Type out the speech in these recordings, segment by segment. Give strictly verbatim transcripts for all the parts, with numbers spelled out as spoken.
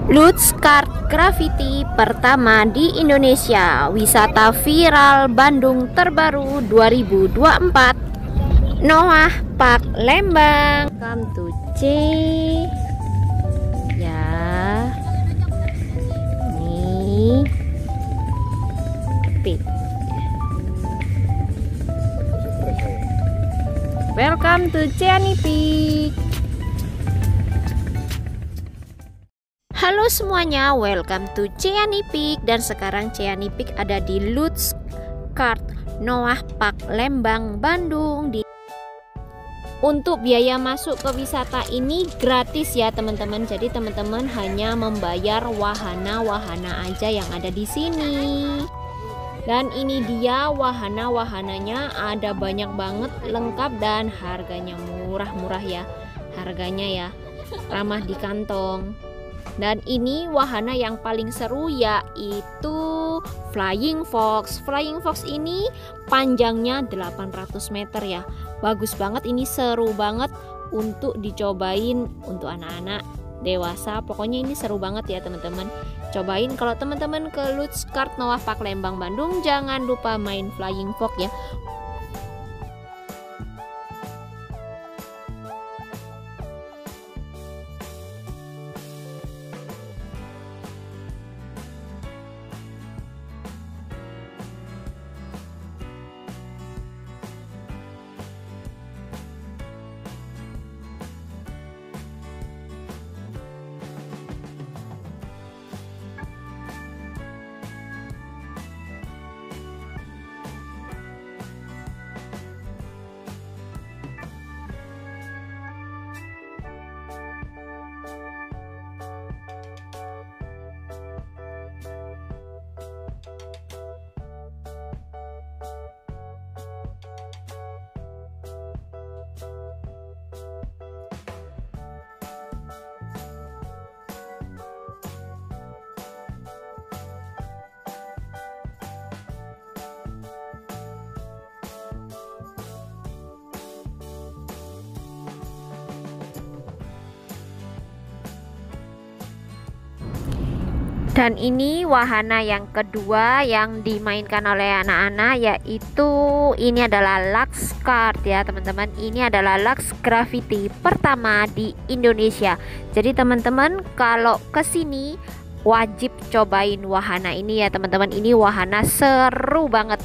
Lutz Kart Gravity pertama di Indonesia, wisata viral Bandung terbaru dua ribu dua puluh empat, Noah Park Lembang. Welcome to C ya, nih Peak. Welcome to Ciani Peak. Halo semuanya, welcome to Ciani Peak. Dan sekarang Ciani Peak ada di Lutz Kart Noah Park Lembang, Bandung. Di Untuk biaya masuk ke wisata ini gratis ya teman-teman. Jadi teman-teman hanya membayar wahana-wahana aja yang ada di sini. Dan ini dia wahana-wahananya, ada banyak banget, lengkap dan harganya murah-murah ya. Harganya ya ramah di kantong. Dan ini wahana yang paling seru yaitu Flying Fox. Flying Fox ini panjangnya delapan ratus meter ya. Bagus banget, ini seru banget untuk dicobain untuk anak-anak, dewasa. Pokoknya ini seru banget ya teman-teman. Cobain kalau teman-teman ke Lutz Kart Noah Park Lembang Bandung, jangan lupa main Flying Fox ya. Dan ini wahana yang kedua yang dimainkan oleh anak-anak, yaitu ini adalah Lutz Kart ya teman-teman. Ini adalah Lutz Gravity pertama di Indonesia. Jadi teman-teman kalau kesini wajib cobain wahana ini ya teman-teman. Ini wahana seru banget.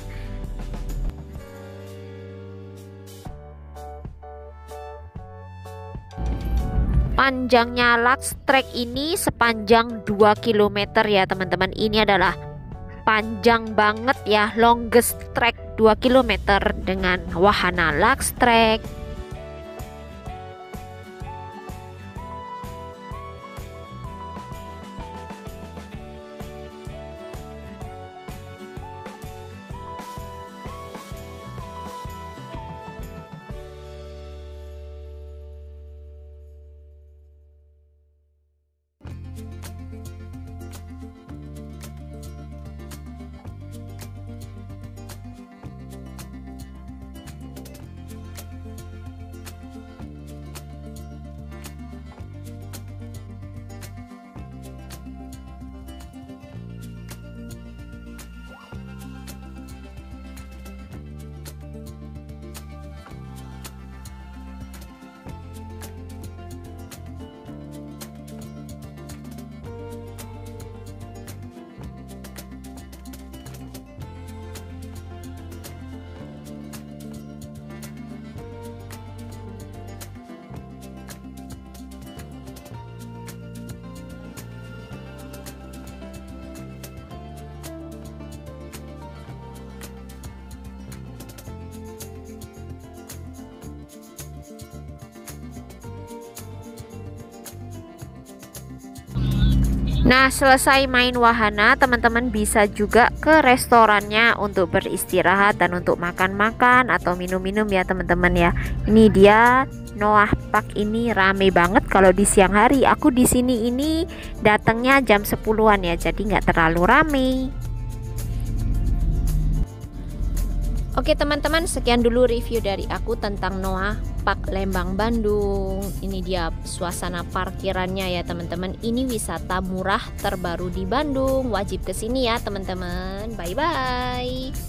Panjangnya Lutz Track ini sepanjang dua kilometer ya teman-teman. Ini adalah panjang banget ya, longest track dua kilometer dengan wahana Lutz Track. Nah, selesai main wahana, teman-teman bisa juga ke restorannya untuk beristirahat dan untuk makan-makan atau minum-minum ya teman-teman ya. Ini dia Noah Park ini rame banget kalau di siang hari. Aku di sini ini datangnya jam sepuluhan ya, jadi nggak terlalu rame. Oke teman-teman, sekian dulu review dari aku tentang Noah Park Lembang Bandung. Ini dia suasana parkirannya ya teman-teman. Ini wisata murah terbaru di Bandung. Wajib kesini ya teman-teman. Bye bye.